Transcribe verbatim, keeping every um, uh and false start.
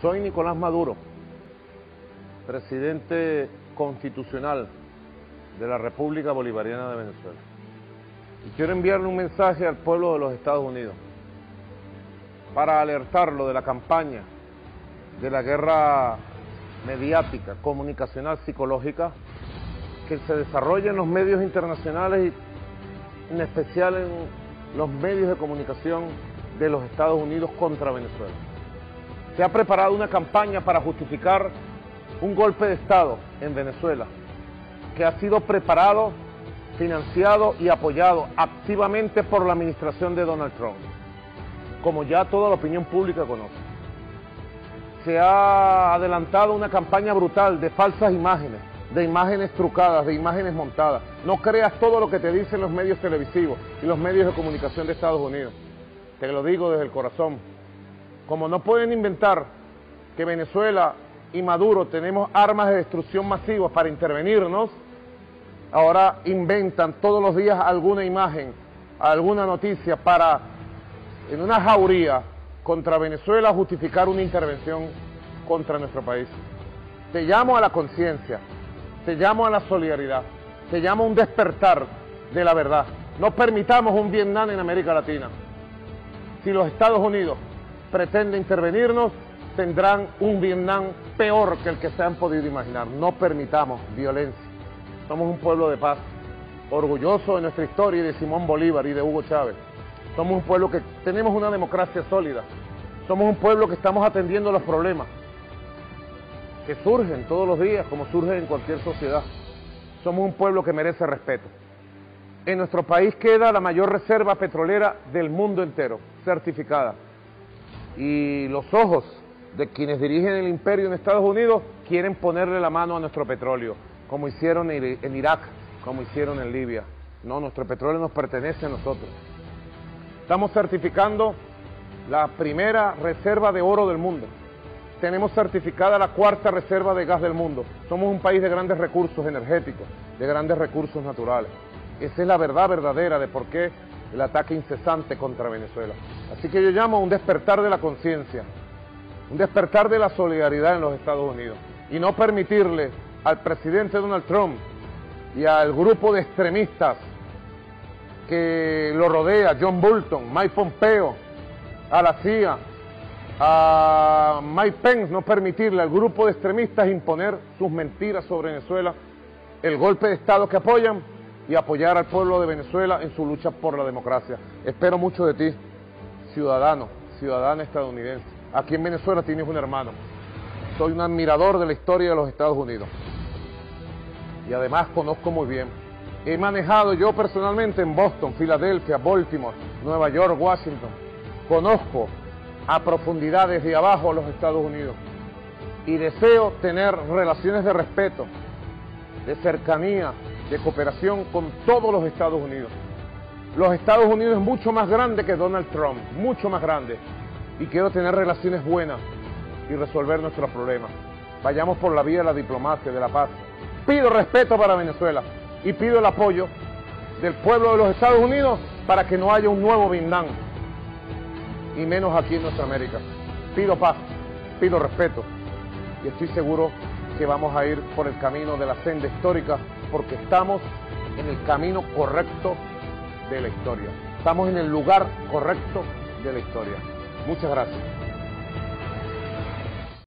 Soy Nicolás Maduro, presidente constitucional de la República Bolivariana de Venezuela. Y quiero enviarle un mensaje al pueblo de los Estados Unidos para alertarlo de la campaña, de la guerra mediática, comunicacional, psicológica, que se desarrolla en los medios internacionales y en especial en los medios de comunicación de los Estados Unidos contra Venezuela. Se ha preparado una campaña para justificar un golpe de Estado en Venezuela, que ha sido preparado, financiado y apoyado activamente por la administración de Donald Trump, como ya toda la opinión pública conoce. Se ha adelantado una campaña brutal de falsas imágenes, de imágenes trucadas, de imágenes montadas. No creas todo lo que te dicen los medios televisivos y los medios de comunicación de Estados Unidos. Te lo digo desde el corazón. Como no pueden inventar que Venezuela y Maduro tenemos armas de destrucción masivas para intervenirnos, ahora inventan todos los días alguna imagen, alguna noticia para, en una jauría contra Venezuela, justificar una intervención contra nuestro país. Te llamo a la conciencia, te llamo a la solidaridad, te llamo a un despertar de la verdad. No permitamos un Vietnam en América Latina. Si los Estados Unidos pretenden intervenirnos, tendrán un Vietnam peor que el que se han podido imaginar. No permitamos violencia. Somos un pueblo de paz, orgulloso de nuestra historia y de Simón Bolívar y de Hugo Chávez. Somos un pueblo que tenemos una democracia sólida. Somos un pueblo que estamos atendiendo los problemas que surgen todos los días, como surgen en cualquier sociedad. Somos un pueblo que merece respeto. En nuestro país queda la mayor reserva petrolera del mundo entero, certificada. Y los ojos de quienes dirigen el imperio en Estados Unidos quieren ponerle la mano a nuestro petróleo, como hicieron en Irak, como hicieron en Libia. No, nuestro petróleo nos pertenece a nosotros. Estamos certificando la primera reserva de oro del mundo. Tenemos certificada la cuarta reserva de gas del mundo. Somos un país de grandes recursos energéticos, de grandes recursos naturales. Esa es la verdad verdadera de por qué el ataque incesante contra Venezuela. Así que yo llamo a un despertar de la conciencia, un despertar de la solidaridad en los Estados Unidos, y no permitirle al presidente Donald Trump y al grupo de extremistas que lo rodea, John Bolton, Mike Pompeo, a la C I A, a Mike Pence, no permitirle al grupo de extremistas imponer sus mentiras sobre Venezuela, el golpe de Estado que apoyan, y apoyar al pueblo de Venezuela en su lucha por la democracia. Espero mucho de ti, ciudadano, ciudadana estadounidense. Aquí en Venezuela tienes un hermano. Soy un admirador de la historia de los Estados Unidos. Y además conozco muy bien. He manejado yo personalmente en Boston, Filadelfia, Baltimore, Nueva York, Washington. Conozco a profundidad desde abajo a los Estados Unidos. Y deseo tener relaciones de respeto, de cercanía, de cooperación con todos los Estados Unidos. Los Estados Unidos es mucho más grande que Donald Trump, mucho más grande. Y quiero tener relaciones buenas y resolver nuestros problemas. Vayamos por la vía de la diplomacia, de la paz. Pido respeto para Venezuela y pido el apoyo del pueblo de los Estados Unidos para que no haya un nuevo Vietnam, y menos aquí en nuestra América. Pido paz, pido respeto, y estoy seguro que vamos a ir por el camino de la senda histórica, porque estamos en el camino correcto de la historia. Estamos en el lugar correcto de la historia. Muchas gracias.